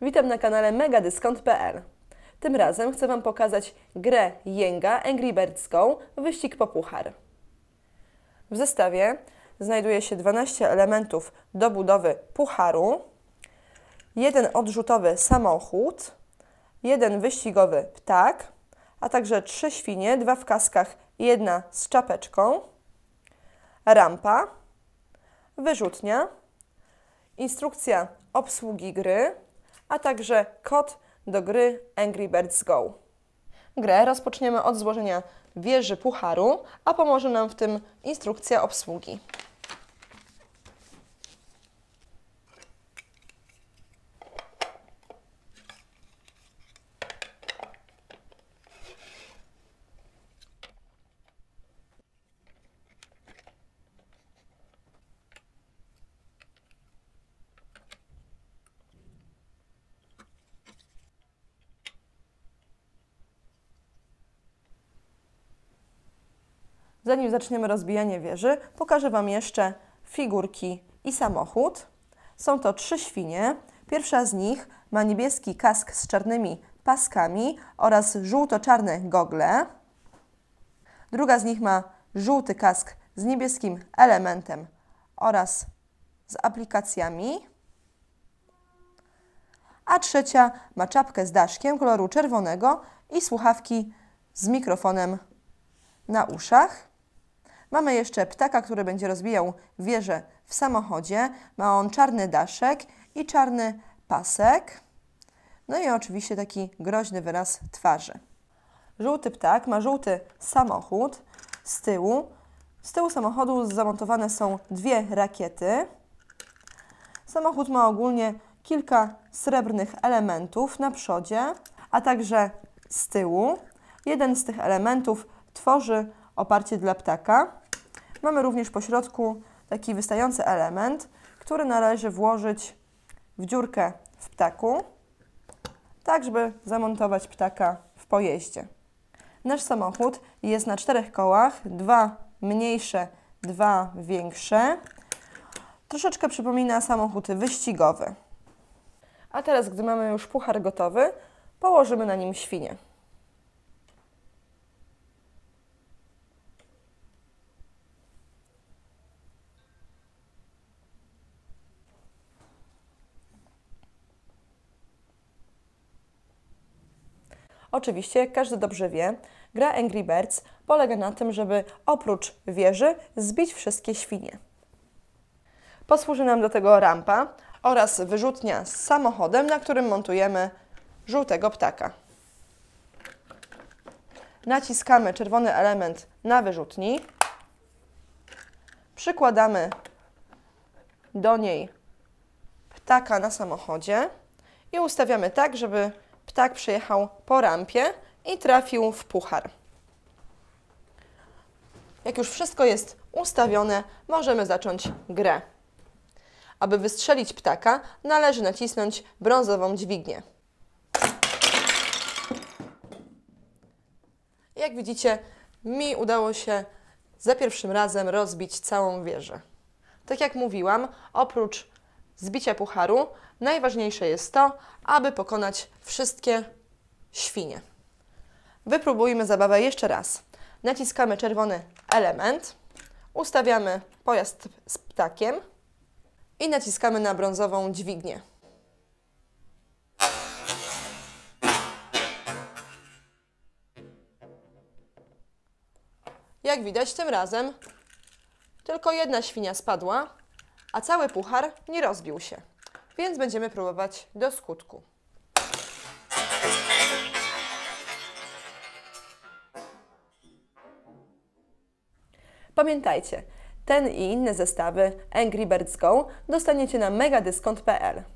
Witam na kanale megadyskont.pl. Tym razem chcę Wam pokazać grę Jenga Angry Birds Go Wyścig po puchar. W zestawie znajduje się 12 elementów do budowy pucharu, jeden odrzutowy samochód, jeden wyścigowy ptak, a także 3 świnie, 2 w kaskach i 1 z czapeczką, rampa, wyrzutnia, instrukcja obsługi gry, a także kod do gry Angry Birds Go. Grę rozpoczniemy od złożenia wieży pucharu, a pomoże nam w tym instrukcja obsługi. Zanim zaczniemy rozbijanie wieży, pokażę Wam jeszcze figurki i samochód. Są to 3 świnie. Pierwsza z nich ma niebieski kask z czarnymi paskami oraz żółto-czarne gogle. Druga z nich ma żółty kask z niebieskim elementem oraz z aplikacjami. A trzecia ma czapkę z daszkiem koloru czerwonego i słuchawki z mikrofonem na uszach. Mamy jeszcze ptaka, który będzie rozbijał wieżę w samochodzie. Ma on czarny daszek i czarny pasek. No i oczywiście taki groźny wyraz twarzy. Żółty ptak ma żółty samochód z tyłu. Z tyłu samochodu zamontowane są 2 rakiety. Samochód ma ogólnie kilka srebrnych elementów na przodzie, a także z tyłu. Jeden z tych elementów tworzy oparcie dla ptaka. Mamy również po środku taki wystający element, który należy włożyć w dziurkę w ptaku, tak żeby zamontować ptaka w pojeździe. Nasz samochód jest na 4 kołach, 2 mniejsze, 2 większe. Troszeczkę przypomina samochód wyścigowy. A teraz, gdy mamy już puchar gotowy, położymy na nim świnie. Oczywiście, jak każdy dobrze wie, gra Angry Birds polega na tym, żeby oprócz wieży zbić wszystkie świnie. Posłuży nam do tego rampa oraz wyrzutnia z samochodem, na którym montujemy żółtego ptaka. Naciskamy czerwony element na wyrzutni, przykładamy do niej ptaka na samochodzie i ustawiamy tak, żeby ptak przejechał po rampie i trafił w puchar. Jak już wszystko jest ustawione, możemy zacząć grę. Aby wystrzelić ptaka, należy nacisnąć brązową dźwignię. Jak widzicie, mi udało się za pierwszym razem rozbić całą wieżę. Tak jak mówiłam, oprócz zbicia pucharu, najważniejsze jest to, aby pokonać wszystkie świnie. Wypróbujmy zabawę jeszcze raz. Naciskamy czerwony element, ustawiamy pojazd z ptakiem i naciskamy na brązową dźwignię. Jak widać, tym razem tylko jedna świnia spadła, a cały puchar nie rozbił się, więc będziemy próbować do skutku. Pamiętajcie, ten i inne zestawy Angry Birds Go dostaniecie na megadyskont.pl.